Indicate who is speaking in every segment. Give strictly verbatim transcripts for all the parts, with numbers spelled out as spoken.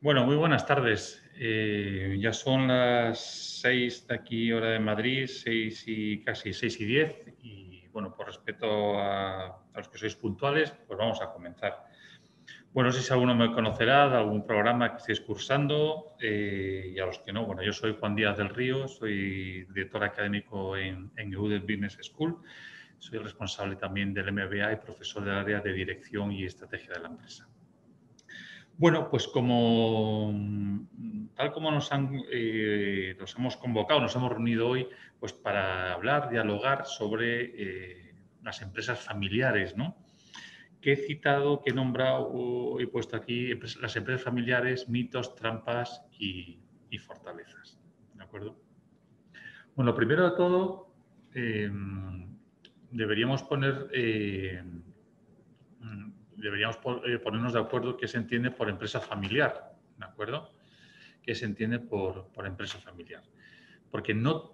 Speaker 1: Bueno, muy buenas tardes. Eh, ya son las seis de aquí, hora de Madrid, seis y casi seis y diez. Y bueno, por respeto a, a los que sois puntuales, pues vamos a comenzar. Bueno, no sé si alguno me conocerá de algún programa que estéis cursando eh, y a los que no. Bueno, yo soy Juan Díaz del Río, soy director académico en, en E U D Business School. Soy responsable también del M B A y profesor del área de dirección y estrategia de la empresa. Bueno, pues como tal como nos, han, eh, nos hemos convocado, nos hemos reunido hoy, pues para hablar, dialogar sobre eh, las empresas familiares, ¿no? Que he citado, que he nombrado, he puesto aquí las empresas familiares, mitos, trampas y, y fortalezas, ¿de acuerdo? Bueno, primero de todo, eh, deberíamos poner eh, deberíamos ponernos de acuerdo qué se entiende por empresa familiar, ¿de acuerdo? ¿Qué se entiende por, por empresa familiar? Porque no,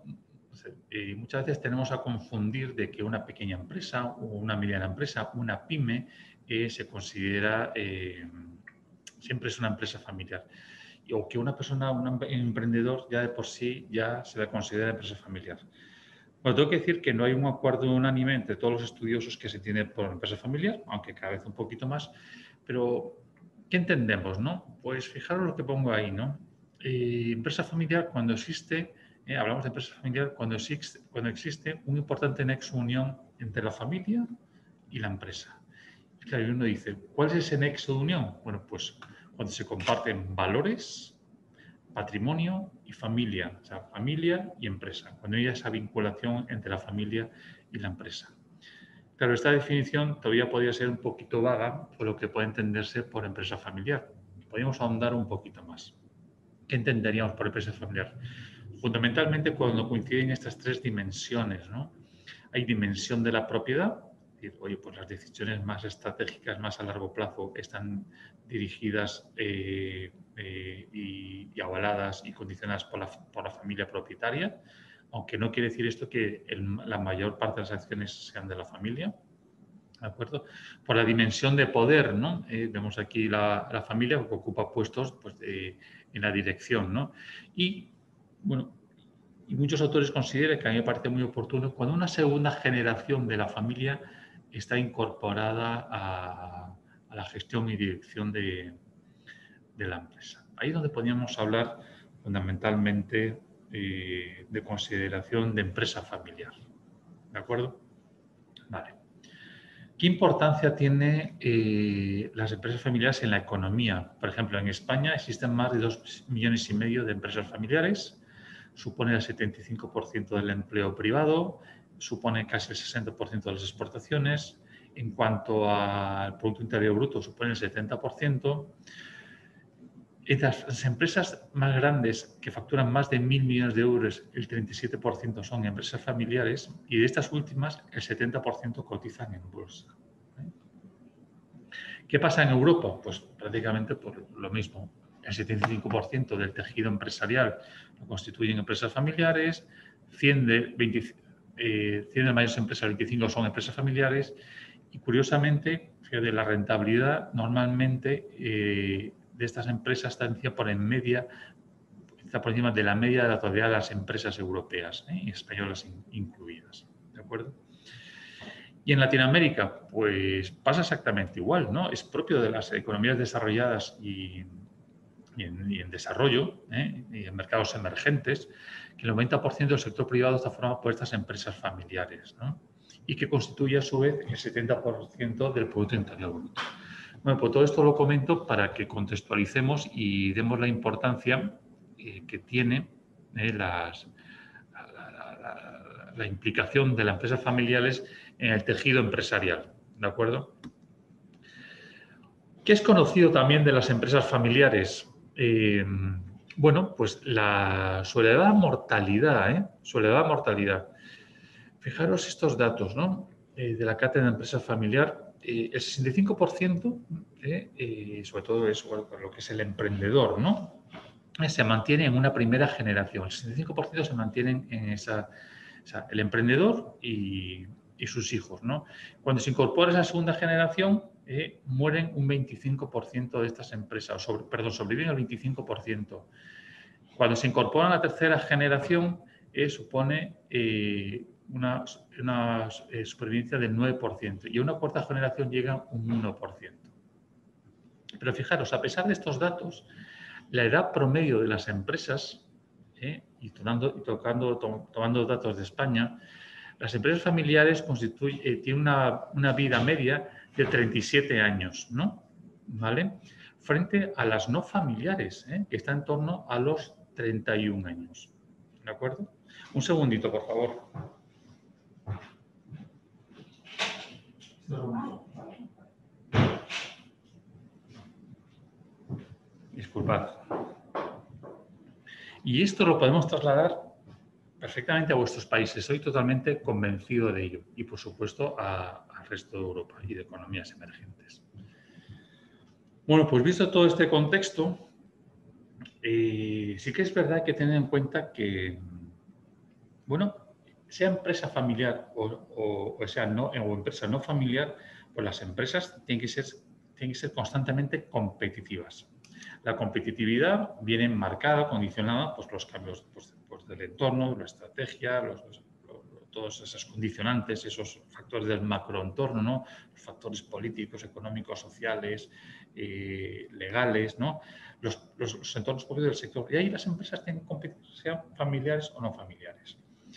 Speaker 1: eh, muchas veces tenemos a confundir de que una pequeña empresa o una mediana empresa, una pyme, eh, se considera, eh, siempre es una empresa familiar. O que una persona, un emprendedor, ya de por sí ya se la considera empresa familiar. Bueno, tengo que decir que no hay un acuerdo unánime entre todos los estudiosos que se entiende por empresa familiar, aunque cada vez un poquito más. Pero, ¿qué entendemos, no? Pues fijaros lo que pongo ahí, ¿no? Eh, empresa familiar, cuando existe, eh, hablamos de empresa familiar, cuando existe, cuando existe un importante nexo unión entre la familia y la empresa. Y claro, uno dice, ¿cuál es ese nexo de unión? Bueno, pues cuando se comparten valores, patrimonio y familia, o sea, familia y empresa, cuando hay esa vinculación entre la familia y la empresa. Claro, esta definición todavía podría ser un poquito vaga por lo que puede entenderse por empresa familiar. Podríamos ahondar un poquito más. ¿Qué entenderíamos por empresa familiar? Fundamentalmente cuando coinciden estas tres dimensiones, ¿no? Hay dimensión de la propiedad, es decir, oye, pues las decisiones más estratégicas, más a largo plazo, están dirigidas eh, eh, y, y avaladas y condicionadas por la, por la familia propietaria, aunque no quiere decir esto que el, la mayor parte de las acciones sean de la familia. ¿De acuerdo? Por la dimensión de poder, ¿no? Eh, vemos aquí la, la, familia que ocupa puestos pues, de, en la dirección, ¿no? Y, bueno, y muchos autores consideran, que a mí me parece muy oportuno, cuando una segunda generación de la familia está incorporada a, a la gestión y dirección de, de, la empresa. Ahí es donde podríamos hablar fundamentalmente eh, de consideración de empresa familiar. ¿De acuerdo? Vale. ¿Qué importancia tienen eh, las empresas familiares en la economía? Por ejemplo, en España existen más de dos millones y medio de empresas familiares, supone el setenta y cinco por ciento del empleo privado, supone casi el sesenta por ciento de las exportaciones. En cuanto al Producto Interior Bruto, supone el setenta por ciento. Y las empresas más grandes que facturan más de mil millones de euros, el treinta y siete por ciento son empresas familiares y de estas últimas el setenta por ciento cotizan en bolsa. ¿Qué pasa en Europa? Pues prácticamente por lo mismo. El setenta y cinco por ciento del tejido empresarial lo constituyen empresas familiares, cien de, veinte, eh, cien de mayores empresas, veinticinco son empresas familiares y curiosamente, fíjate, la rentabilidad normalmente eh, de estas empresas está por en media, está por encima de la media de la totalidad de las empresas europeas, ¿eh? Y españolas in, incluidas. ¿De acuerdo? Y en Latinoamérica, pues pasa exactamente igual, ¿no? Es propio de las economías desarrolladas y, y, en, y en, desarrollo, ¿eh? Y en mercados emergentes, que el noventa por ciento del sector privado está formado por estas empresas familiares, ¿no? Y que constituye a su vez el setenta por ciento del Producto Interior Bruto. Bueno, pues todo esto lo comento para que contextualicemos y demos la importancia eh, que tiene eh, las, la, la, la, la implicación de las empresas familiares en el tejido empresarial, ¿de acuerdo? ¿Qué es conocido también de las empresas familiares? Eh, bueno, pues la, su elevada mortalidad, ¿eh? Su elevada mortalidad. Fijaros estos datos, ¿no? Eh, de la cátedra de empresa familiar, eh, el sesenta y cinco por ciento, eh, eh, sobre todo eso, bueno, lo que es el emprendedor, ¿no? Eh, se mantiene en una primera generación. El sesenta y cinco por ciento se mantienen en esa, o sea, el emprendedor y, y sus hijos, ¿no? Cuando se incorpora esa segunda generación, eh, mueren un veinticinco por ciento de estas empresas, o sobre, perdón, sobreviven el veinticinco por ciento. Cuando se incorpora la tercera generación, eh, supone eh, una, una eh, supervivencia del nueve por ciento y a una cuarta generación llega un uno por ciento. Pero fijaros, a pesar de estos datos, la edad promedio de las empresas, eh, y, tomando, y tocando, to, tomando datos de España, las empresas familiares constituyen, eh, tienen una, una vida media de treinta y siete años, ¿no? ¿Vale? Frente a las no familiares, ¿eh? que están en torno a los treinta y un años. ¿De acuerdo? Un segundito, por favor. Disculpad. Y esto lo podemos trasladar perfectamente a vuestros países. Estoy totalmente convencido de ello. Y, por supuesto, a, al resto de Europa y de economías emergentes. Bueno, pues visto todo este contexto, eh, sí que es verdad que hay que tener en cuenta que, bueno, sea empresa familiar o, o, o sea no, o empresa no familiar, pues las empresas tienen que ser, tienen que ser constantemente competitivas. La competitividad viene marcada, condicionada por pues, los cambios pues, pues, del entorno, la estrategia, los, los, los, todos esos condicionantes, esos factores del macroentorno, ¿no? Los factores políticos, económicos, sociales, eh, legales, ¿no? Los, los, los entornos propios del sector. Y ahí las empresas tienen que competir, sean familiares o no familiares.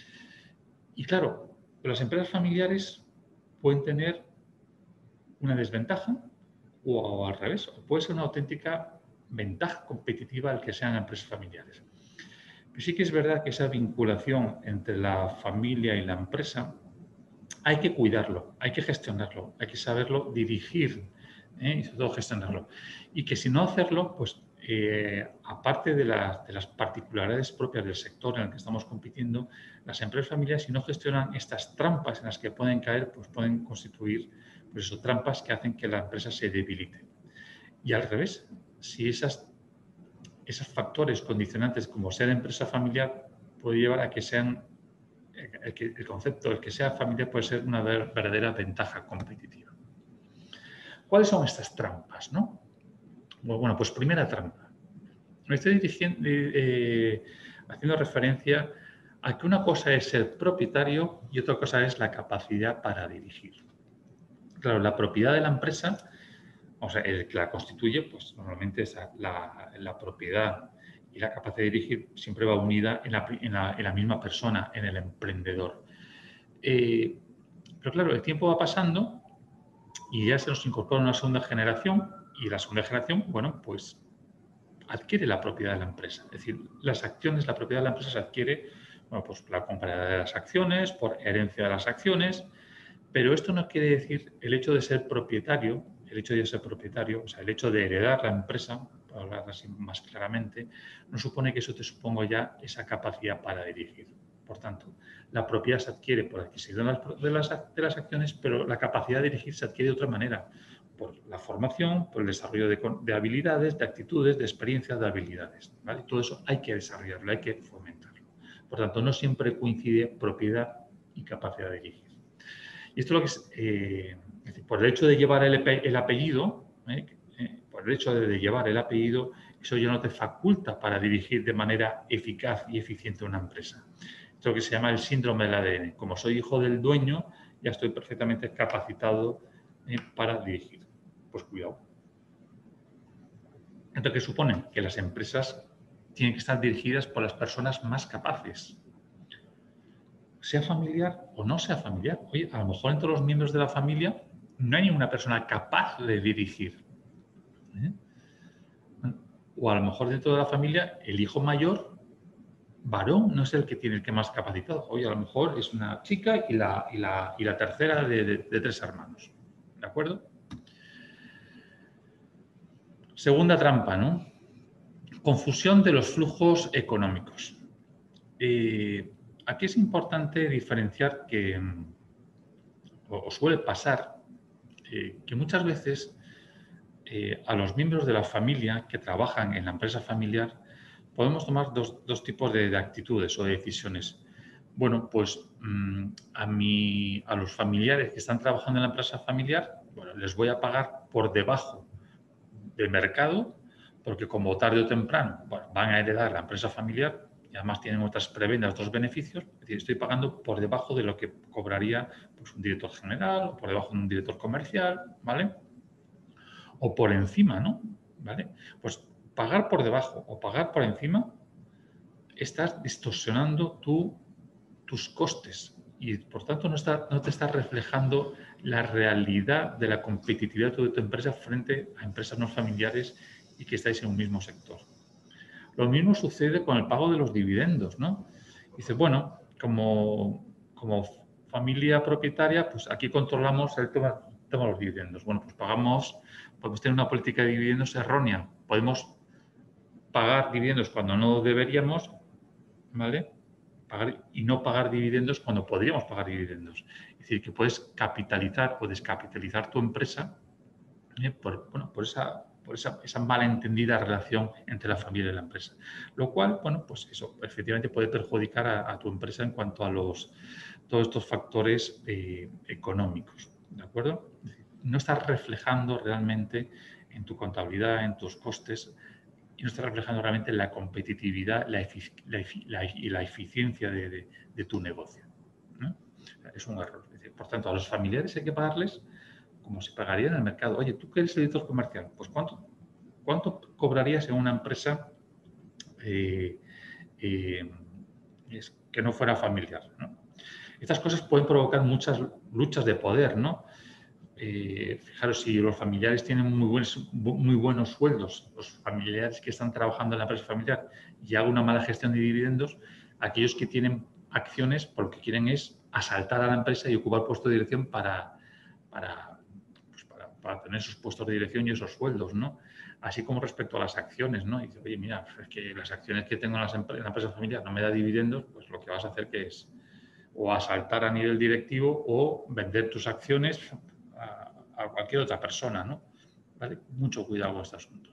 Speaker 1: Y claro, las empresas familiares pueden tener una desventaja o al revés, o puede ser una auténtica ventaja competitiva el que sean empresas familiares. Pero sí que es verdad que esa vinculación entre la familia y la empresa hay que cuidarlo, hay que gestionarlo, hay que saberlo dirigir, ¿eh? Y sobre todo gestionarlo. Y que si no hacerlo, pues eh, aparte de, la, de las particularidades propias del sector en el que estamos compitiendo, las empresas familiares, si no gestionan estas trampas en las que pueden caer, pues pueden constituir pues eso, trampas que hacen que la empresa se debilite. Y al revés, si esas, esos factores condicionantes como ser empresa familiar puede llevar a que sean, el, que, el concepto del que sea familiar puede ser una verdadera ventaja competitiva. ¿Cuáles son estas trampas, no? Bueno, pues primera trampa. Me estoy dirigiendo, eh, haciendo referencia a que una cosa es ser propietario y otra cosa es la capacidad para dirigir. Claro, la propiedad de la empresa, o sea, el que la constituye, pues normalmente es la, la propiedad y la capacidad de dirigir siempre va unida en la, en la, en la misma persona, en el emprendedor. Eh, pero claro, el tiempo va pasando y ya se nos incorpora una segunda generación y la segunda generación, bueno, pues adquiere la propiedad de la empresa. Es decir, las acciones, la propiedad de la empresa se adquiere, bueno, pues la compra de las acciones, por herencia de las acciones, pero esto no quiere decir el hecho de ser propietario, el hecho de ser propietario, o sea, el hecho de heredar la empresa, para hablar así más claramente, no supone que eso te suponga ya esa capacidad para dirigir. Por tanto, la propiedad se adquiere por adquisición de las, de las acciones, pero la capacidad de dirigir se adquiere de otra manera, por la formación, por el desarrollo de, de habilidades, de actitudes, de experiencias, de habilidades, ¿vale? Todo eso hay que desarrollarlo, hay que fomentarlo. Por tanto, no siempre coincide propiedad y capacidad de dirigir. Y esto es lo que es, eh, es decir, por el hecho de llevar el, el apellido, eh, eh, por el hecho de, de llevar el apellido, eso ya no te faculta para dirigir de manera eficaz y eficiente una empresa. Esto es lo que se llama el síndrome del A D N. Como soy hijo del dueño, ya estoy perfectamente capacitado eh, para dirigir. Pues cuidado. Entonces, ¿qué supone? Que las empresas tienen que estar dirigidas por las personas más capaces. Sea familiar o no sea familiar. Oye, a lo mejor entre los miembros de la familia no hay ninguna persona capaz de dirigir. ¿Eh? O a lo mejor dentro de la familia el hijo mayor, varón, no es el que tiene el que más capacitado. Oye, a lo mejor es una chica y la, y la, y la tercera de, de, de tres hermanos. ¿De acuerdo? Segunda trampa, ¿no? Confusión de los flujos económicos. Eh, aquí es importante diferenciar que, o, o suele pasar, eh, que muchas veces eh, a los miembros de la familia que trabajan en la empresa familiar podemos tomar dos, dos tipos de, de actitudes o de decisiones. Bueno, pues mmm, a, mi, a los familiares que están trabajando en la empresa familiar Bueno, les voy a pagar por debajo del mercado, porque como tarde o temprano, bueno, van a heredar la empresa familiar y además tienen otras prebendas, otros beneficios. Es decir, estoy pagando por debajo de lo que cobraría, pues, un director general o por debajo de un director comercial, ¿vale? O por encima, ¿no? ¿Vale? Pues pagar por debajo o pagar por encima, estás distorsionando tu, tus costes y, por tanto, no, está, no te estás reflejando la realidad de la competitividad de tu empresa frente a empresas no familiares y que estáis en un mismo sector. Lo mismo sucede con el pago de los dividendos, ¿no? Dice, bueno, como, como familia propietaria, pues aquí controlamos el tema, el tema de los dividendos. Bueno, pues pagamos, podemos tener una política de dividendos errónea. Podemos pagar dividendos cuando no deberíamos, ¿vale? Pagar, y no pagar dividendos cuando podríamos pagar dividendos. Es decir, que puedes capitalizar o descapitalizar tu empresa, ¿eh? por, bueno, por, esa, por esa, esa malentendida relación entre la familia y la empresa. Lo cual, bueno, pues eso efectivamente puede perjudicar a, a tu empresa en cuanto a los, todos estos factores eh, económicos, ¿de acuerdo? Es decir, no estás reflejando realmente en tu contabilidad, en tus costes, y no está reflejando realmente la competitividad la efic la efic la, y la eficiencia de, de, de tu negocio, ¿no? O sea, es un error. Es decir, por tanto, a los familiares hay que pagarles como se pagaría en el mercado. Oye, tú que eres editor comercial, pues ¿cuánto, cuánto cobrarías en una empresa eh, eh, que no fuera familiar, ¿no? Estas cosas pueden provocar muchas luchas de poder, ¿no? Eh, fijaros, si los familiares tienen muy buenos, muy buenos sueldos, los familiares que están trabajando en la empresa familiar, y hago una mala gestión de dividendos, aquellos que tienen acciones, por lo que quieren es asaltar a la empresa y ocupar puesto de dirección para, para, pues para, para tener esos puestos de dirección y esos sueldos, ¿no? Así como respecto a las acciones, ¿no? Y dice, oye, mira, es que las acciones que tengo en, las empre en la empresa familiar no me da dividendos, pues lo que vas a hacer que es o asaltar a nivel directivo o vender tus acciones a, a cualquier otra persona, ¿no? ¿Vale? Mucho cuidado con este asunto.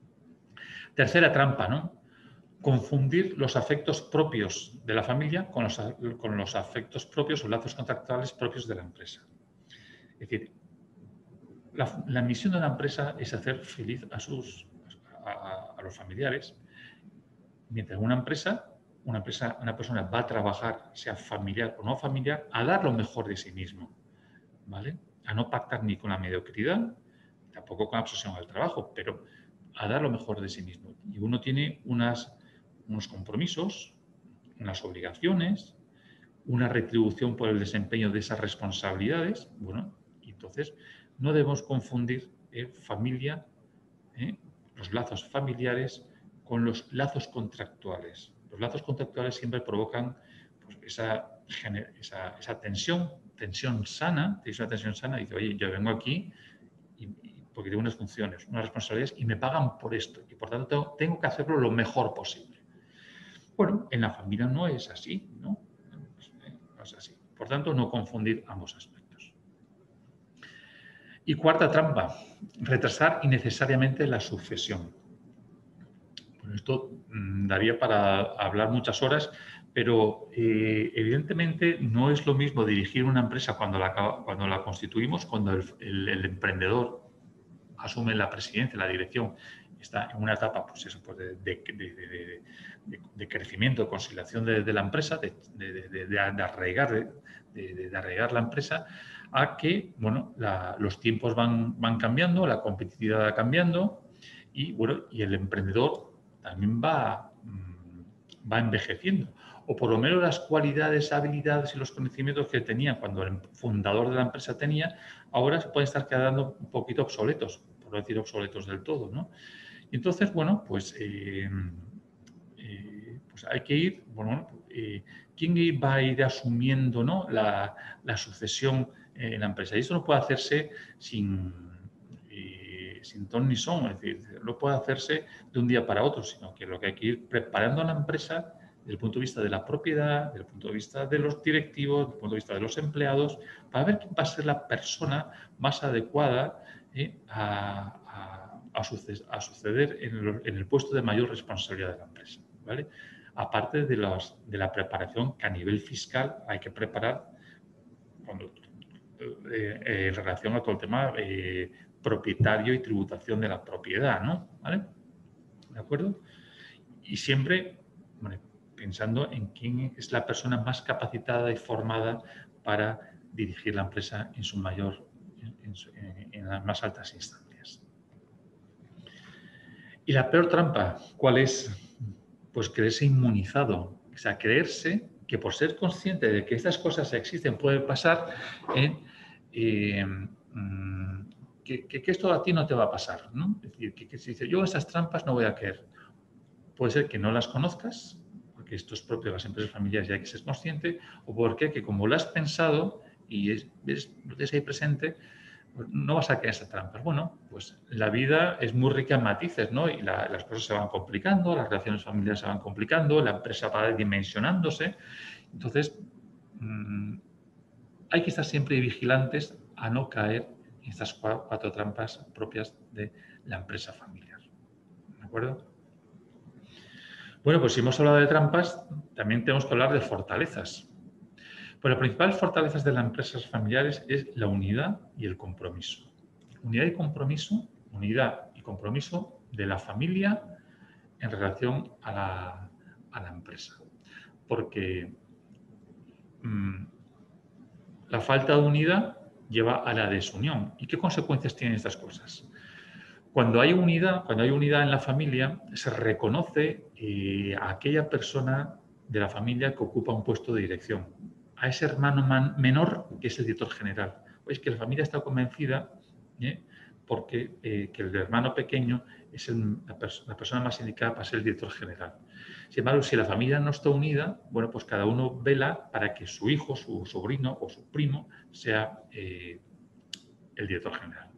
Speaker 1: Tercera trampa, ¿no? Confundir los afectos propios de la familia con los, con los afectos propios o lazos contractuales propios de la empresa. Es decir, la, la misión de la empresa es hacer feliz a, sus, a, a los familiares, mientras una empresa, una empresa, una persona va a trabajar, sea familiar o no familiar, a dar lo mejor de sí mismo, ¿vale? A no pactar ni con la mediocridad, tampoco con la obsesión al trabajo, pero a dar lo mejor de sí mismo. Y uno tiene unas, unos compromisos, unas obligaciones, una retribución por el desempeño de esas responsabilidades. Bueno, y entonces no debemos confundir eh, familia, eh, los lazos familiares con los lazos contractuales. Los lazos contractuales siempre provocan, pues, esa, esa, esa tensión, tensión sana, es una tensión sana, y dice, oye, yo vengo aquí y, y porque tengo unas funciones, unas responsabilidades y me pagan por esto y por tanto tengo que hacerlo lo mejor posible. Bueno, en la familia no es así, ¿no? No es así. Por tanto, no confundir ambos aspectos. Y cuarta trampa, retrasar innecesariamente la sucesión. Bueno, esto mmm, daría para hablar muchas horas, pero eh, evidentemente no es lo mismo dirigir una empresa cuando la, cuando la constituimos, cuando el, el, el emprendedor asume la presidencia, la dirección, está en una etapa, pues eso, pues de, de, de, de, de crecimiento, de consolidación de, de la empresa, de, de, de arraigar, de, arraigar la empresa, a que, bueno, la, los tiempos van, van cambiando, la competitividad va cambiando y, bueno, y el emprendedor también va, va envejeciendo. O por lo menos las cualidades, habilidades y los conocimientos que tenía cuando el fundador de la empresa tenía, ahora se pueden estar quedando un poquito obsoletos, por no decir obsoletos del todo, ¿no? Y entonces, bueno, pues, eh, eh, pues hay que ir, bueno, eh, ¿quién va a ir asumiendo, ¿no?, la, la sucesión en la empresa? Y eso no puede hacerse sin, eh, sin ton ni son, es decir, no puede hacerse de un día para otro, sino que lo que hay que ir preparando a la empresa desde el punto de vista de la propiedad, desde el punto de vista de los directivos, desde el punto de vista de los empleados, para ver quién va a ser la persona más adecuada eh, a, a, a, suceder, a suceder en el, en el puesto de mayor responsabilidad de la empresa, ¿vale? Aparte de, los, de la preparación que a nivel fiscal hay que preparar cuando eh, eh, en relación a todo el tema eh, propietario y tributación de la propiedad, ¿no? ¿Vale? ¿De acuerdo? Y siempre, bueno, pensando en quién es la persona más capacitada y formada para dirigir la empresa en su mayor, en, su, en, en las más altas instancias. Y la peor trampa, ¿cuál es? Pues creerse inmunizado. O sea, creerse que por ser consciente de que estas cosas existen, puede pasar, eh, eh, que, que, que esto a ti no te va a pasar, ¿no? Es decir, que, que si dice, yo esas trampas no voy a caer. Puede ser que no las conozcas, porque esto es propio de las empresas familiares y hay que ser consciente, o porque que como lo has pensado y es, ves, lo tienes ahí presente, pues no vas a caer en esas trampas. Bueno, pues la vida es muy rica en matices, ¿no? Y la, las cosas se van complicando, las relaciones familiares se van complicando, la empresa va dimensionándose. Entonces, mmm, hay que estar siempre vigilantes a no caer en estas cuatro, cuatro trampas propias de la empresa familiar. ¿De acuerdo? Bueno, pues si hemos hablado de trampas, también tenemos que hablar de fortalezas. Pues las principales fortalezas de las empresas familiares es la unidad y el compromiso. Unidad y compromiso, unidad y compromiso de la familia en relación a la, a la empresa. Porque mmm, la falta de unidad lleva a la desunión. ¿Y qué consecuencias tienen estas cosas? Cuando hay unidad, cuando hay unidad en la familia, se reconoce eh, a aquella persona de la familia que ocupa un puesto de dirección, a ese hermano man, menor que es el director general. Pues que la familia está convencida ¿eh? porque eh, que el hermano pequeño es el, la, pers la persona más indicada para ser el director general. Sin embargo, si la familia no está unida, bueno, pues cada uno vela para que su hijo, su sobrino o su primo sea eh, el director general.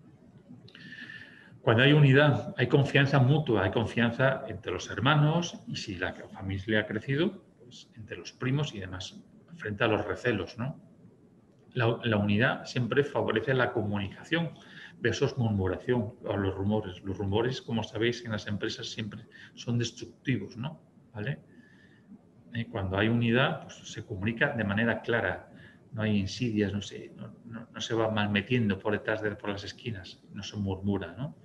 Speaker 1: Cuando hay unidad, hay confianza mutua, hay confianza entre los hermanos y si la familia ha crecido, pues entre los primos y demás, frente a los recelos, ¿no? La, la unidad siempre favorece la comunicación versus murmuración o los rumores. Los rumores, como sabéis, en las empresas siempre son destructivos, ¿no? ¿Vale? Eh, cuando hay unidad, pues se comunica de manera clara. No hay insidias, no se, no, no, no se va mal metiendo por detrás de por las esquinas, no se murmura, ¿no?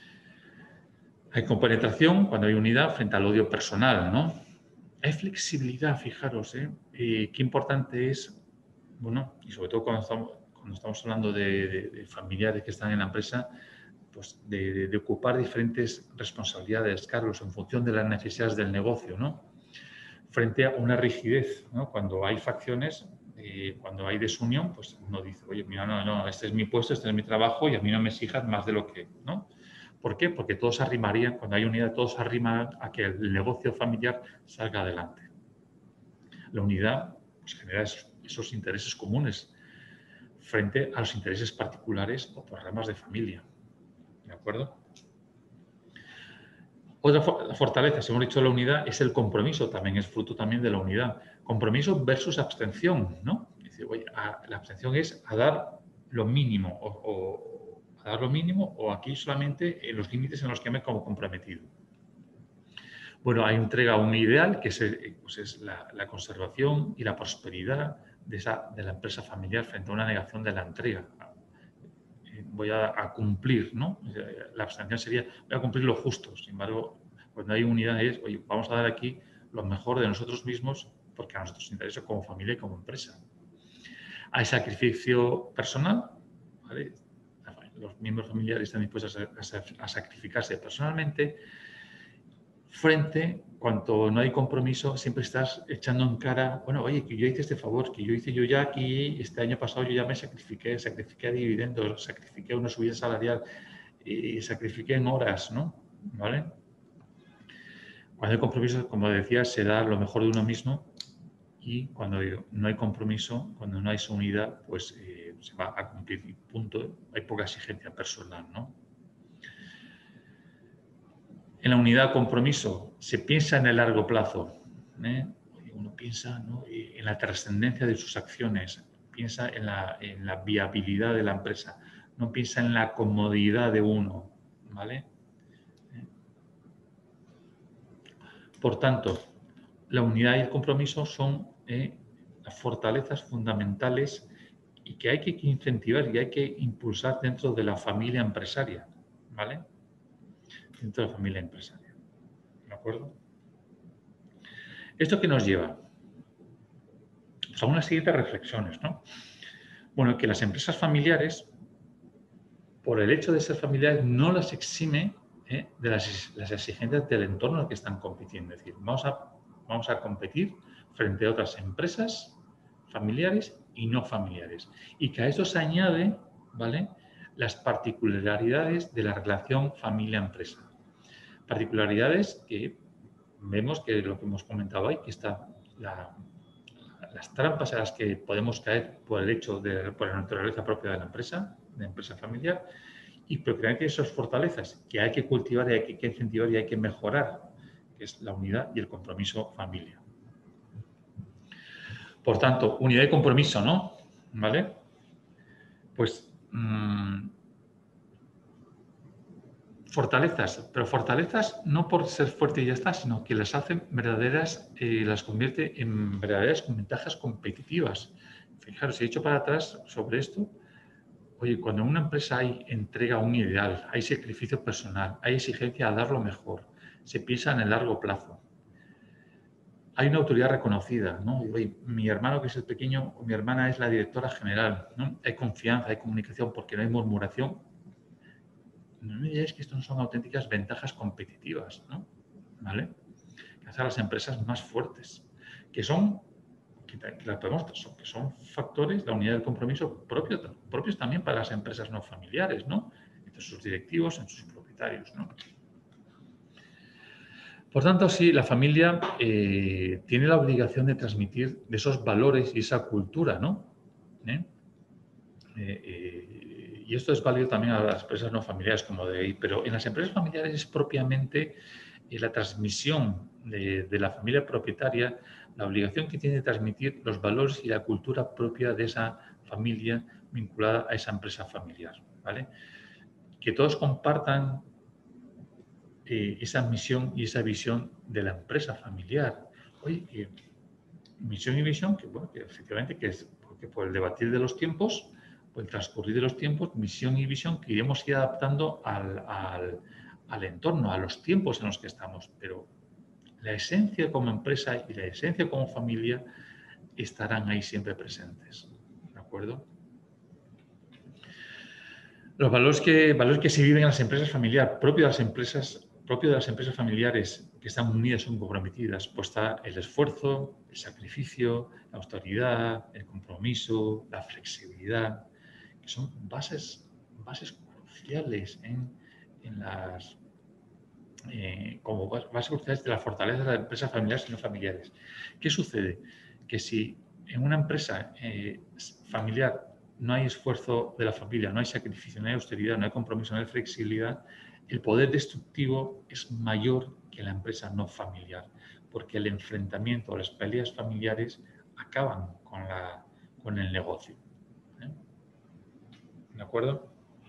Speaker 1: Hay compenetración cuando hay unidad frente al odio personal, ¿no? Hay flexibilidad, fijaros, ¿eh? Eh, qué importante es, bueno, y sobre todo cuando estamos, cuando estamos hablando de, de, de familiares que están en la empresa, pues de, de, de ocupar diferentes responsabilidades, cargos, en función de las necesidades del negocio, ¿no? Frente a una rigidez, ¿no? Cuando hay facciones, eh, cuando hay desunión, pues uno dice, oye, mira, no, no, este es mi puesto, este es mi trabajo y a mí no me exijas más de lo que, ¿no? ¿Por qué? Porque todos arrimarían, cuando hay unidad, todos arriman a que el negocio familiar salga adelante. La unidad pues, genera esos, esos intereses comunes frente a los intereses particulares o por ramas de familia. ¿De acuerdo? Otra fortaleza, si hemos dicho la unidad, es el compromiso, también es fruto también de la unidad. Compromiso versus abstención, ¿no? Es decir, oye, a, la abstención es a dar lo mínimo o, o a dar lo mínimo o aquí solamente en los límites en los que me he comprometido. Bueno, hay entrega a un ideal que es, pues es la, la conservación y la prosperidad de, esa, de la empresa familiar frente a una negación de la entrega. Voy a, a cumplir, ¿no? La abstención sería, voy a cumplir lo justo. Sin embargo, cuando hay unidad es, oye, vamos a dar aquí lo mejor de nosotros mismos porque a nosotros nos interesa como familia y como empresa. Hay sacrificio personal, ¿vale? Los miembros familiares están dispuestos a, a, a sacrificarse personalmente. Frente, cuando no hay compromiso, siempre estás echando en cara, bueno, oye, que yo hice este favor, que yo hice yo ya aquí, este año pasado yo ya me sacrifiqué, sacrifiqué a dividendos, sacrifiqué una subida salarial y sacrifiqué en horas, ¿no? ¿Vale? Cuando hay compromiso, como decía, se da lo mejor de uno mismo y cuando no hay compromiso, cuando no hay unidad, pues eh, se va a cumplir y punto. Hay poca exigencia personal, ¿no? En la unidad compromiso se piensa en el largo plazo. ¿eh? Uno piensa, ¿no? en la trascendencia de sus acciones, piensa en la, en la viabilidad de la empresa, no piensa en la comodidad de uno. ¿Vale? Por tanto, la unidad y el compromiso son eh, las fortalezas fundamentales y que hay que incentivar y hay que impulsar dentro de la familia empresaria, ¿vale? Dentro de la familia empresaria, ¿de acuerdo? ¿Esto qué nos lleva? Pues a unas siguientes reflexiones, ¿no? Bueno, que las empresas familiares, por el hecho de ser familiares, no las exime ¿eh? de las, las exigencias del entorno en el que están compitiendo. Es decir, vamos a, vamos a competir frente a otras empresas familiares y no familiares. Y que a esto se añade, ¿vale?, las particularidades de la relación familia-empresa. Particularidades que vemos que lo que hemos comentado ahí, que está la, las trampas a las que podemos caer por el hecho de por la naturaleza propia de la empresa, de empresa familiar, y pero que hay que esas fortalezas que hay que cultivar y hay que incentivar y hay que mejorar, que es la unidad y el compromiso familia. Por tanto, unidad y compromiso, ¿no? ¿Vale? Pues mmm, fortalezas, pero fortalezas no por ser fuerte y ya está, sino que las hacen verdaderas, eh, las convierte en verdaderas ventajas competitivas. Fijaros, he dicho para atrás sobre esto. Oye, cuando en una empresa hay entrega a un ideal, hay sacrificio personal, hay exigencia a dar lo mejor, se piensa en el largo plazo, hay una autoridad reconocida, ¿no? Oye, mi hermano que es el pequeño o mi hermana es la directora general, ¿no? Hay confianza, hay comunicación porque no hay murmuración. No me digáis que esto no son auténticas ventajas competitivas, ¿no? ¿Vale? Que hacen a las empresas más fuertes, que son, que, que, las podemos, que son factores, la unidad del compromiso propio, propios también para las empresas no familiares, ¿no? Entre sus directivos, entre sus propietarios, ¿no? Por tanto, sí, la familia eh, tiene la obligación de transmitir de esos valores y esa cultura, ¿no? ¿Eh? Eh, eh, y esto es válido también a las empresas no familiares, como de ahí, pero en las empresas familiares es propiamente eh, la transmisión de, de la familia propietaria, la obligación que tiene de transmitir los valores y la cultura propia de esa familia vinculada a esa empresa familiar, ¿vale? Que todos compartan eh, esa misión y esa visión de la empresa familiar. Oye, eh, misión y visión, que bueno, que efectivamente que es porque por el debatir de los tiempos, por el transcurrir de los tiempos, misión y visión que iremos ir adaptando al, al, al entorno, a los tiempos en los que estamos, pero la esencia como empresa y la esencia como familia estarán ahí siempre presentes, ¿de acuerdo? Los valores que, valores que se viven en las empresas familiares, propio de las empresas, propio de las empresas familiares que están unidas, son comprometidas, pues está el esfuerzo, el sacrificio, la autoridad, el compromiso, la flexibilidad, que son bases, bases cruciales en, en las eh, como bases cruciales de la fortaleza de las empresas familiares y no familiares. ¿Qué sucede? Que si en una empresa eh, familiar no hay esfuerzo de la familia, no hay sacrificio, no hay austeridad, no hay compromiso, no hay flexibilidad, el poder destructivo es mayor que la empresa no familiar, porque el enfrentamiento o las peleas familiares acaban con, la, con el negocio. ¿Eh? ¿De acuerdo?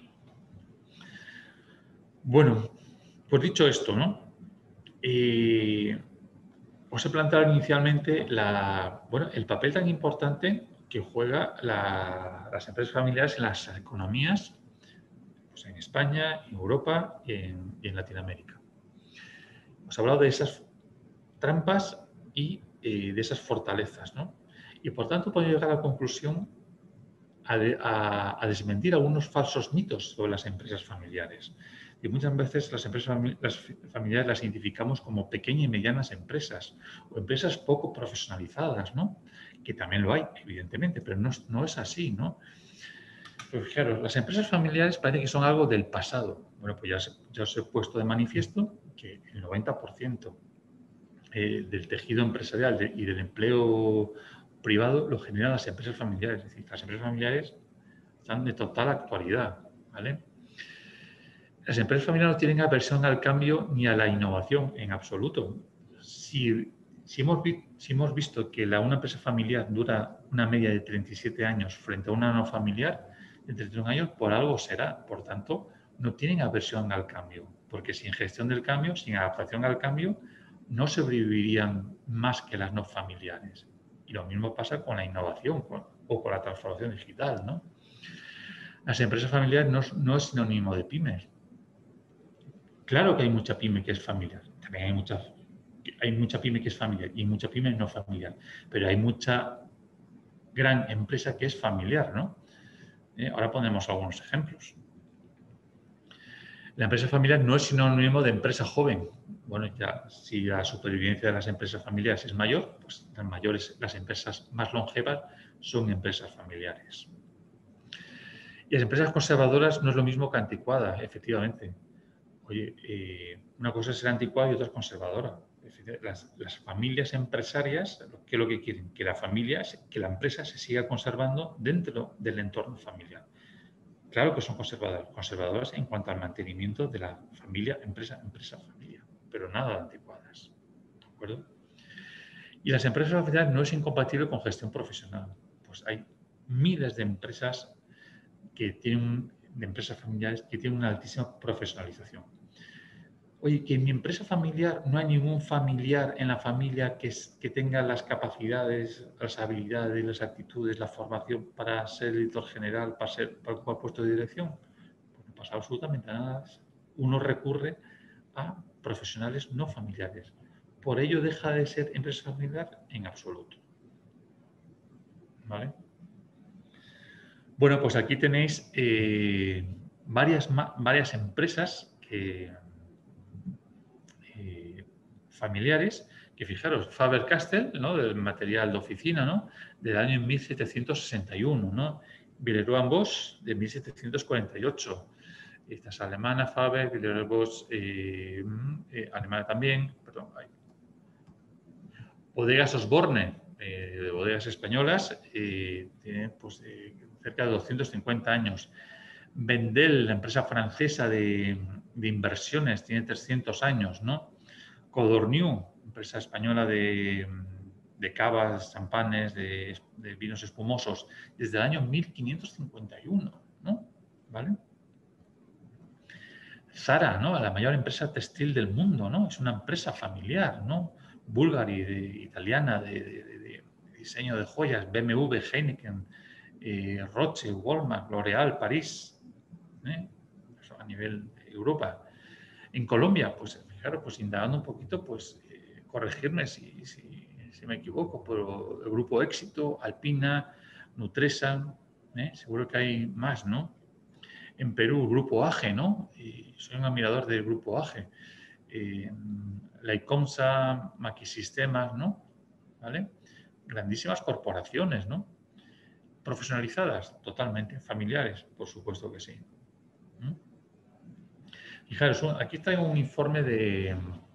Speaker 1: Bueno, pues dicho esto, ¿no? Eh, os he planteado inicialmente la, bueno, el papel tan importante que juega la, las empresas familiares en las economías, pues en España, en Europa y en, y en Latinoamérica. Os he hablado de esas trampas y eh, de esas fortalezas, ¿no? Y por tanto puedo llegar a la conclusión a, de, a, a desmentir algunos falsos mitos sobre las empresas familiares. Y muchas veces las empresas las familiares las identificamos como pequeñas y medianas empresas o empresas poco profesionalizadas, ¿no? Que también lo hay, evidentemente, pero no, no es así, ¿no? Pues claro, las empresas familiares parece que son algo del pasado. Bueno, pues ya, ya os he puesto de manifiesto que el noventa por ciento eh, del tejido empresarial de, y del empleo privado lo generan las empresas familiares. Es decir, las empresas familiares están de total actualidad, ¿vale? Las empresas familiares no tienen aversión al cambio ni a la innovación en absoluto. Si, si, hemos, si hemos visto que la, una empresa familiar dura una media de treinta y siete años frente a una no familiar de treinta y uno años, por algo será. Por tanto, no tienen aversión al cambio, porque sin gestión del cambio, sin adaptación al cambio, no sobrevivirían más que las no familiares. Y lo mismo pasa con la innovación. o con la transformación digital, ¿no? Las empresas familiares no, no es sinónimo de pymes. Claro que hay mucha pyme que es familiar, también hay mucha, hay mucha pyme que es familiar y mucha pyme no familiar, pero hay mucha gran empresa que es familiar, ¿no? Eh, ahora pondremos algunos ejemplos. La empresa familiar no es sinónimo de empresa joven. Bueno, ya si la supervivencia de las empresas familiares es mayor, pues las mayores, las empresas más longevas son empresas familiares. Y las empresas conservadoras no es lo mismo que anticuada, efectivamente. Oye, eh, una cosa es ser anticuada y otra es conservadora. Las, las familias empresarias, ¿qué es lo que quieren? Que la familia, que la empresa se siga conservando dentro del entorno familiar. Claro que son conservadoras, conservadoras en cuanto al mantenimiento de la familia, empresa, empresa, familia, pero nada de anticuadas. ¿De acuerdo? Y las empresas familiares no es incompatible con gestión profesional. Pues hay miles de empresas que tienen, de empresas familiares que tienen una altísima profesionalización. Oye, que en mi empresa familiar no hay ningún familiar en la familia que, es, que tenga las capacidades, las habilidades, las actitudes, la formación para ser editor general, para, ser, para ocupar puesto de dirección. Pues no pasa absolutamente nada. Uno recurre a profesionales no familiares. Por ello deja de ser empresa familiar en absoluto. ¿Vale? Bueno, pues aquí tenéis eh, varias, varias empresas que... familiares, que fijaros, Faber-Castell, ¿no? Del material de oficina, ¿no? Del año mil setecientos sesenta y uno, ¿no? Villeroy-Bosch de mil setecientos cuarenta y ocho. Esta es alemana, Faber, Villeroy-Bosch, eh, eh, alemana también, perdón, hay. Bodegas Osborne, eh, de bodegas españolas, eh, tienen pues, eh, cerca de doscientos cincuenta años. Wendel, la empresa francesa de, de inversiones, tiene trescientos años, ¿no? Codorniu, empresa española de, de cavas, champanes, de, de vinos espumosos, desde el año mil quinientos cincuenta y uno, ¿no? ¿Vale? Zara, ¿no? La mayor empresa textil del mundo, ¿no? Es una empresa familiar, ¿no? Bulgari, de, italiana, de, de, de, de, diseño de joyas, B M W, Heineken, eh, Roche, Walmart, L'Oréal, París, ¿eh? Eso a nivel de Europa. En Colombia, pues fijaros, pues indagando un poquito, pues eh, corregirme si, si, si, me equivoco, pero el grupo Éxito, Alpina, Nutresa, ¿eh? Seguro que hay más, ¿no? En Perú, Grupo A G E, ¿no? Y soy un admirador del Grupo A G E. Eh, la Icomsa, Maquisistemas, ¿no? ¿Vale? Grandísimas corporaciones, ¿no? Profesionalizadas, totalmente. Familiares, por supuesto que sí. ¿Mm? Fijaros, aquí traigo un informe de,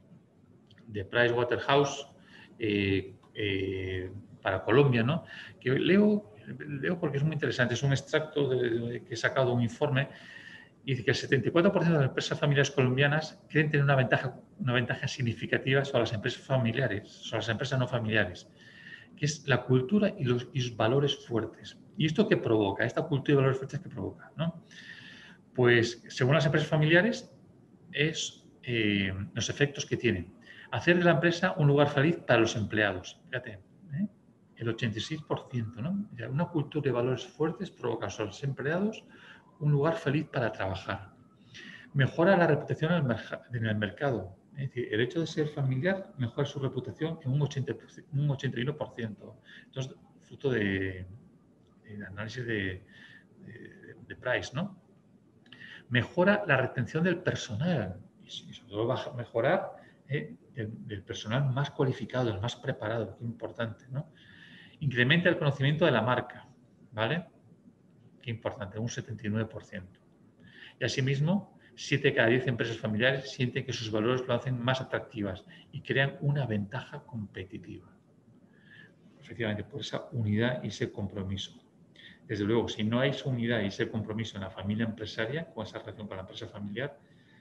Speaker 1: de Pricewaterhouse eh, eh, para Colombia, ¿no? Que leo, leo porque es muy interesante. Es un extracto de, de, que he sacado un informe y dice que el setenta y cuatro por ciento de las empresas familiares colombianas creen tener una ventaja, una ventaja significativa sobre las empresas familiares, sobre las empresas no familiares, que es la cultura y los, y los valores fuertes. ¿Y esto qué provoca? Esta cultura y valores fuertes que provoca, ¿no? Pues, según las empresas familiares, es eh, los efectos que tienen. Hacer de la empresa un lugar feliz para los empleados. Fíjate, ¿eh? El ochenta y seis por ciento, ¿no? Una cultura de valores fuertes provoca a los empleados un lugar feliz para trabajar. Mejora la reputación en el mercado. Es decir, el hecho de ser familiar mejora su reputación en un, ochenta, un ochenta y uno por ciento. Entonces, fruto de, de análisis de, de, de Price, ¿no? Mejora la retención del personal y sobre todo va a mejorar eh, el, el personal más cualificado, el más preparado, que es importante, ¿no? Incrementa el conocimiento de la marca, ¿vale? Qué importante, un setenta y nueve por ciento. Y asimismo, siete de cada diez empresas familiares sienten que sus valores lo hacen más atractivas y crean una ventaja competitiva. Efectivamente, por esa unidad y ese compromiso. Desde luego, si no hay esa unidad y ese compromiso en la familia empresaria, con esa relación con la empresa familiar,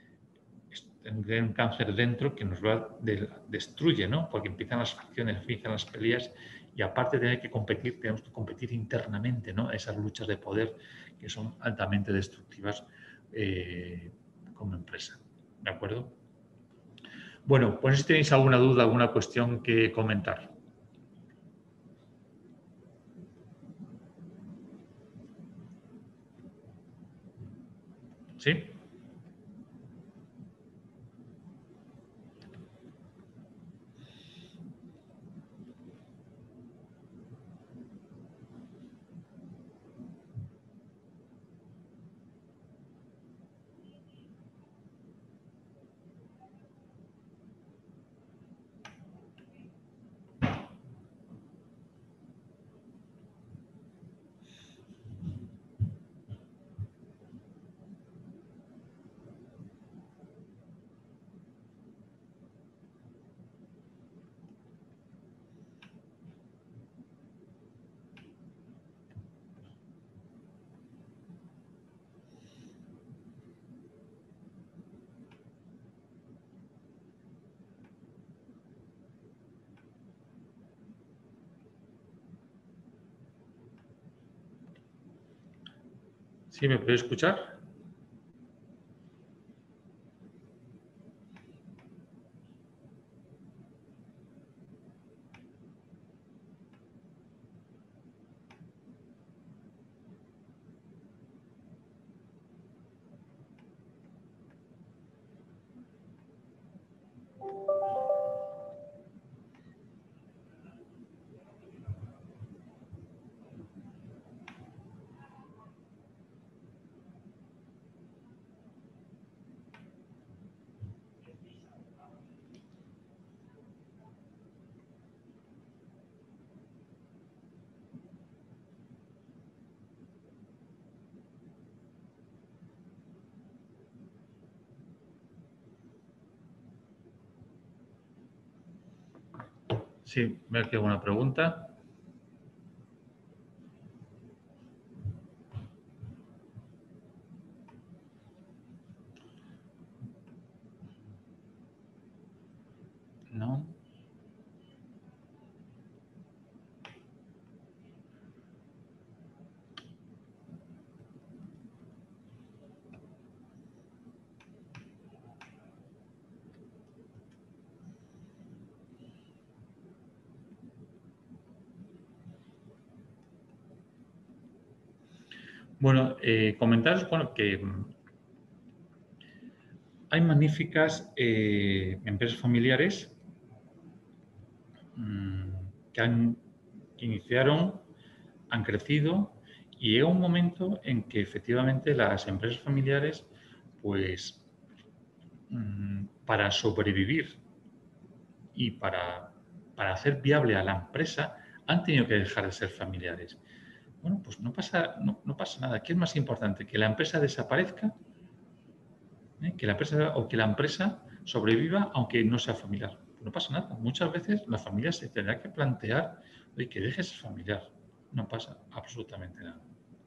Speaker 1: tendrá un cáncer dentro que nos va de, destruye, ¿no? Porque empiezan las facciones, empiezan las peleas y aparte de tener que competir, tenemos que competir internamente, ¿no? Esas luchas de poder que son altamente destructivas eh, como empresa. ¿De acuerdo? Bueno, pues si tenéis alguna duda, alguna cuestión que comentar. ¿Sí? ¿Sí me puede escuchar? Sí, ¿me queda alguna pregunta? ¿No? Bueno, eh, comentaros bueno, que mm, hay magníficas eh, empresas familiares mm, que, han, que iniciaron, han crecido y llega un momento en que efectivamente las empresas familiares, pues mm, para sobrevivir y para, para hacer viable a la empresa, han tenido que dejar de ser familiares. Bueno, pues no pasa, no, no pasa nada. ¿Qué es más importante? ¿Que la empresa desaparezca? ¿Eh? Que la empresa o que la empresa sobreviva aunque no sea familiar. No pasa nada. Muchas veces la familia se tendrá que plantear, oye, que dejes familiar. No pasa absolutamente nada.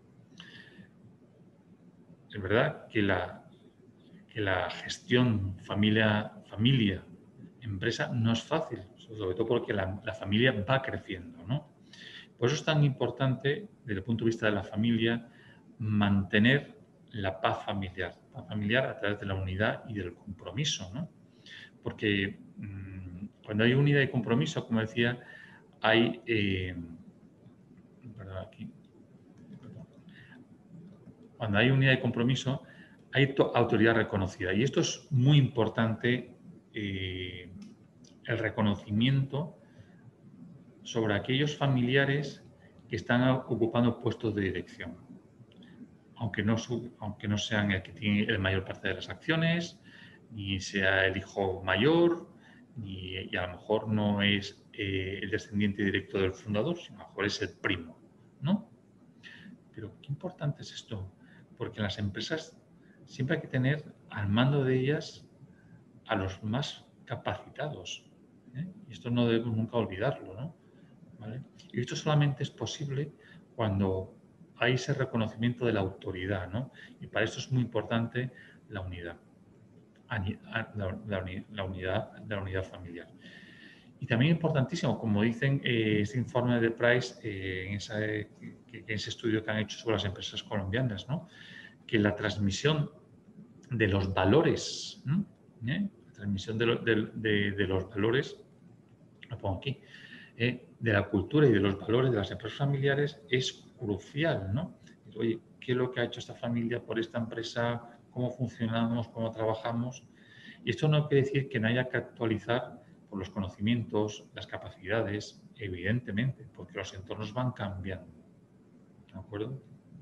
Speaker 1: Es verdad que la, que la gestión familia, familia, empresa no es fácil, sobre todo porque la, la familia va creciendo, ¿no? Por eso es tan importante, desde el punto de vista de la familia, mantener la paz familiar. Paz familiar a través de la unidad y del compromiso, ¿no? Porque mmm, cuando hay unidad y compromiso, como decía, hay... Eh, perdón, aquí, perdón. Cuando hay unidad y compromiso, hay autoridad reconocida. Y esto es muy importante, eh, el reconocimiento sobre aquellos familiares que están ocupando puestos de dirección. Aunque no, aunque no sean el que tiene la mayor parte de las acciones, ni sea el hijo mayor, ni, y a lo mejor no es eh, el descendiente directo del fundador, sino a lo mejor es el primo, ¿no? Pero qué importante es esto, porque en las empresas siempre hay que tener al mando de ellas a los más capacitados, ¿eh? Y esto no debemos nunca olvidarlo, ¿no? ¿Vale? Y esto solamente es posible cuando hay ese reconocimiento de la autoridad, ¿no? Y para esto es muy importante la unidad, la, la, la unidad, la unidad familiar. Y también importantísimo, como dicen eh, este informe de Price, eh, en, esa, eh, que, en ese estudio que han hecho sobre las empresas colombianas, ¿no? Que la transmisión de los valores, ¿eh? la transmisión de, lo, de, de, de los valores, lo pongo aquí, eh, de la cultura y de los valores de las empresas familiares es crucial, ¿no? Oye, ¿qué es lo que ha hecho esta familia por esta empresa? cómo funcionamos, cómo trabajamos. Y esto no quiere decir que no haya que actualizar por los conocimientos, las capacidades, evidentemente, porque los entornos van cambiando. ¿De acuerdo?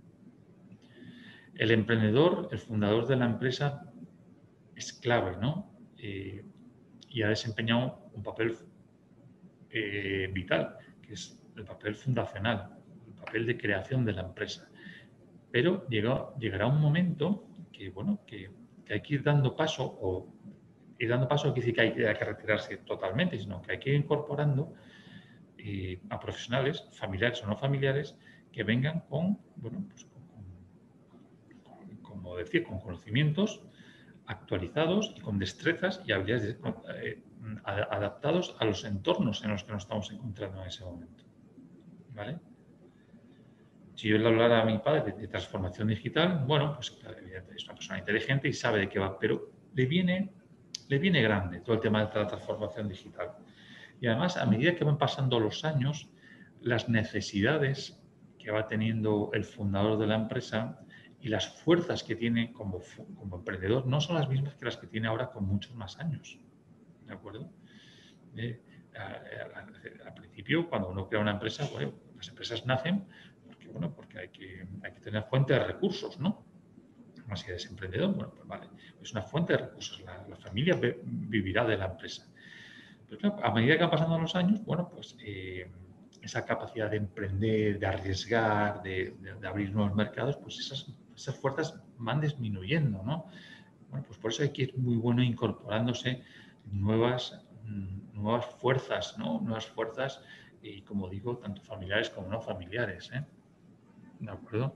Speaker 1: El emprendedor, el fundador de la empresa, es clave, ¿no? Eh, y ha desempeñado un papel eh, vital, que es el papel fundacional, el papel de creación de la empresa. Pero llega, llegará un momento que, bueno, que, que hay que ir dando paso, o ir dando paso no quiere decir que hay, que hay que retirarse totalmente, sino que hay que ir incorporando eh, a profesionales, familiares o no familiares, que vengan con, bueno, pues con, con, como decir, con conocimientos actualizados y con destrezas y habilidades eh, adaptados a los entornos en los que nos estamos encontrando en ese momento. ¿Vale? Si yo le hablara a mi padre de transformación digital, bueno, pues claro, evidentemente es una persona inteligente y sabe de qué va, pero le viene, le viene grande todo el tema de la transformación digital. Y además, a medida que van pasando los años, las necesidades que va teniendo el fundador de la empresa y las fuerzas que tiene como, como emprendedor no son las mismas que las que tiene ahora con muchos más años. ¿De acuerdo? Eh, al principio, cuando uno crea una empresa, bueno, las empresas nacen porque, bueno, porque hay que, hay que tener fuente de recursos, ¿no? Así eres emprendedor, bueno, pues vale, es una fuente de recursos, la, la familia be, vivirá de la empresa. Pero claro, a medida que van pasando los años, bueno, pues eh, esa capacidad de emprender, de arriesgar, de, de, de abrir nuevos mercados, pues esas, esas fuerzas van disminuyendo, ¿no? Bueno, pues por eso hay que ir muy bueno incorporándose nuevas, nuevas fuerzas, ¿no? Nuevas fuerzas, y como digo, tanto familiares como no familiares, ¿eh? ¿De acuerdo?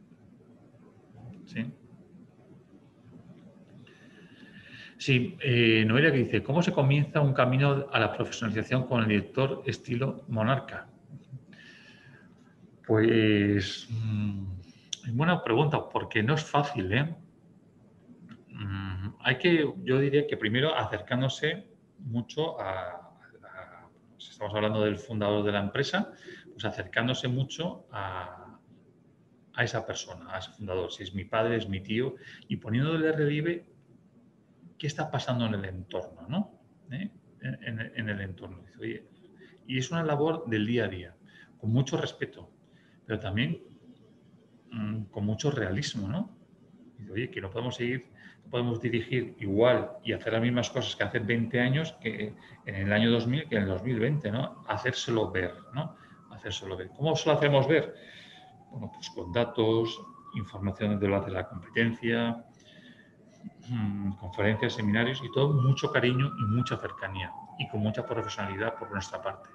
Speaker 1: Sí. Sí, eh, Noelia que dice, ¿cómo se comienza un camino a la profesionalización con el director estilo Monarca? Pues, mmm, buena pregunta, porque no es fácil, ¿eh? Mm, hay que, yo diría que primero acercándose mucho a, a, si estamos hablando del fundador de la empresa, pues acercándose mucho a, a esa persona, a ese fundador, si es mi padre, es mi tío, y poniéndole relieve qué está pasando en el entorno, ¿no? ¿Eh? En, en, en el entorno. Dice, oye, y es una labor del día a día, con mucho respeto, pero también mmm, con mucho realismo, ¿no? Dice, oye, que no podemos seguir, no podemos dirigir igual y hacer las mismas cosas que hace veinte años que en el año dos mil que en el dos mil veinte, ¿no? Hacérselo ver, ¿no? Hacérselo ver. ¿Cómo se lo hacemos ver? Bueno, pues con datos, información de lo hace la competencia, conferencias, seminarios y todo, mucho cariño y mucha cercanía y con mucha profesionalidad por nuestra parte.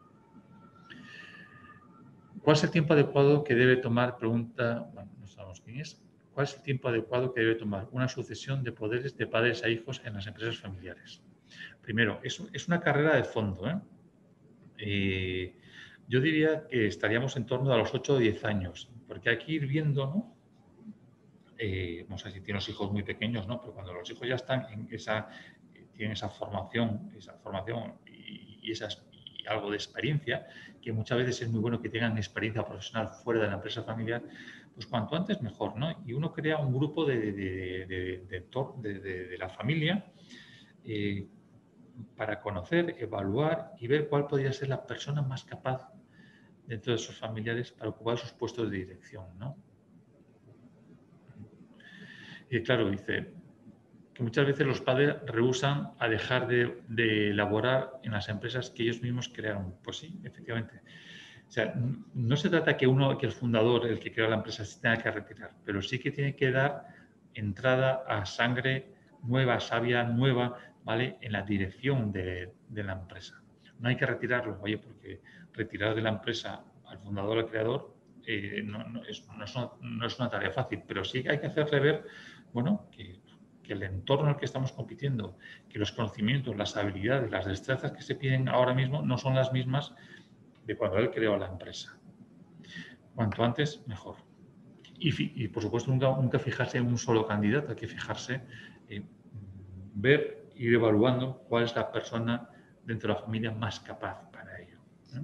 Speaker 1: ¿Cuál es el tiempo adecuado que debe tomar? Pregunta, bueno, no sabemos quién es. ¿Cuál es el tiempo adecuado que debe tomar una sucesión de poderes de padres a hijos en las empresas familiares? Primero, es, es una carrera de fondo, ¿eh? Eh, yo diría que estaríamos en torno a los ocho o diez años, porque hay que ir viendo, ¿no? Eh, no sé si tienes hijos muy pequeños, ¿no? Pero cuando los hijos ya están en esa, tienen esa formación, esa formación y, y, esas, y algo de experiencia, que muchas veces es muy bueno que tengan experiencia profesional fuera de la empresa familiar, pues cuanto antes mejor, ¿no? Y uno crea un grupo de, de, de, de, de, de, de la familia eh, para conocer, evaluar y ver cuál podría ser la persona más capaz dentro de sus familiares para ocupar sus puestos de dirección, ¿no? Y claro, dice que muchas veces los padres rehúsan a dejar de, de elaborar en las empresas que ellos mismos crearon. Pues sí, efectivamente. O sea, no se trata que uno, que el fundador, el que creó la empresa, se tenga que retirar, pero sí que tiene que dar entrada a sangre nueva, sabia, nueva, ¿vale? En la dirección de, de la empresa. No hay que retirarlo, oye, porque retirar de la empresa al fundador, al creador, eh, no, no, es, no, es una, no es una tarea fácil, pero sí que hay que hacerle ver, bueno, que, que el entorno en el que estamos compitiendo, que los conocimientos, las habilidades, las destrezas que se piden ahora mismo no son las mismas de cuando él creó la empresa. Cuanto antes, mejor. Y, y por supuesto, nunca, nunca fijarse en un solo candidato, hay que fijarse en ver, ir evaluando cuál es la persona dentro de la familia más capaz para ello. ¿eh?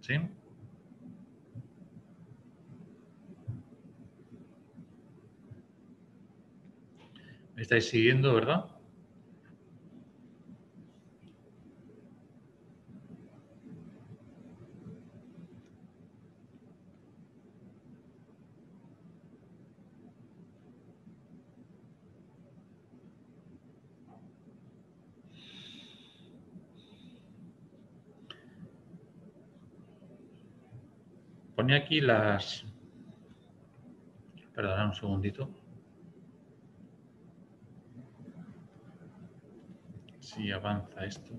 Speaker 1: ¿Sí? ¿Me estáis siguiendo, verdad? Pone aquí las... Perdona un segundito. Si avanza esto.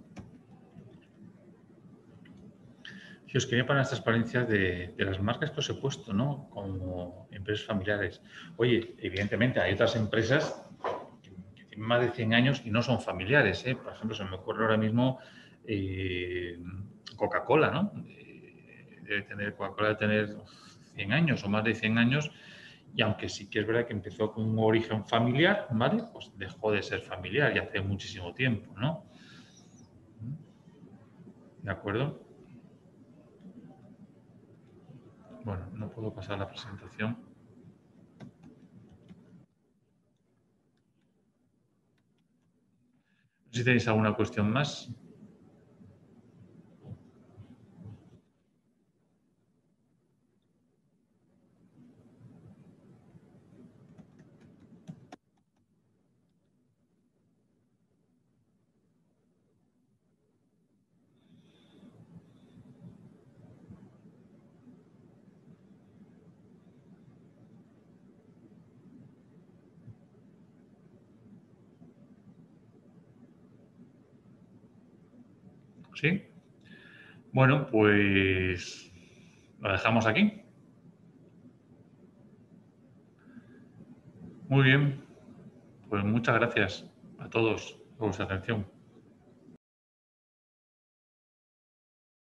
Speaker 1: Si os quería poner las transparencias de, de las marcas que os he puesto, ¿no? Como empresas familiares. Oye, evidentemente hay otras empresas que tienen más de cien años y no son familiares, ¿eh? Por ejemplo, se me ocurre ahora mismo eh, Coca-Cola, ¿no? Eh, debe tener, Coca-Cola debe tener cien años o más de cien años. Y aunque sí que es verdad que empezó con un origen familiar, ¿vale? Pues dejó de ser familiar y hace muchísimo tiempo, ¿no? ¿De acuerdo? Bueno, no puedo pasar la presentación. Si tenéis alguna cuestión más. ¿Sí? Bueno, pues lo dejamos aquí. Muy bien. Pues muchas gracias a todos por vuestra atención.